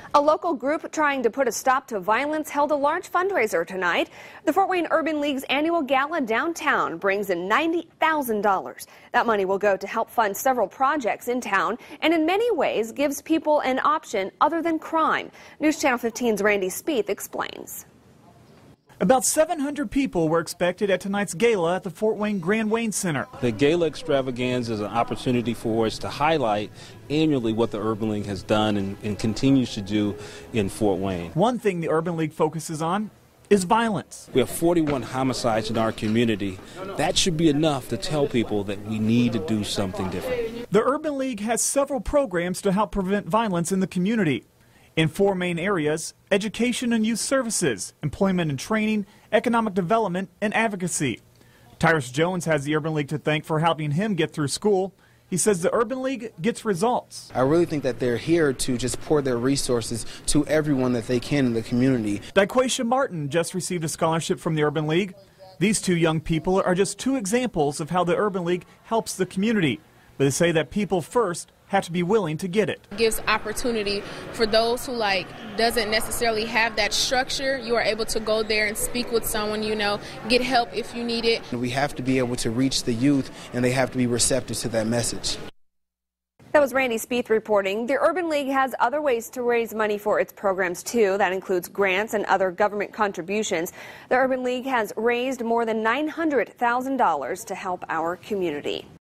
A local group trying to put a stop to violence held a large fundraiser tonight. The Fort Wayne Urban League's annual gala downtown brings in $90,000. That money will go to help fund several projects in town and in many ways gives people an option other than crime. News Channel 15's Randy Spieth explains. About 700 people were expected at tonight's gala at the Fort Wayne Grand Wayne Center. The Gala Extravaganza is an opportunity for us to highlight annually what the Urban League has done and continues to do in Fort Wayne. One thing the Urban League focuses on is violence. We have 41 homicides in our community. That should be enough to tell people that we need to do something different. The Urban League has several programs to help prevent violence in the community. In four main areas: education and youth services, employment and training, economic development, and advocacy. Tyrus Jones has the Urban League to thank for helping him get through school. He says the Urban League gets results. I really think that they're here to just pour their resources to everyone that they can in the community. Daquasia Martin just received a scholarship from the Urban League. These two young people are just two examples of how the Urban League helps the community. But they say that people first have to be willing to get it. It gives opportunity for those who doesn't necessarily have that structure. You are able to go there and speak with someone, get help if you need it. We have to be able to reach the youth, and they have to be receptive to that message. That was Randy Spieth reporting. The Urban League has other ways to raise money for its programs, too. That includes grants and other government contributions. The Urban League has raised more than $900,000 to help our community.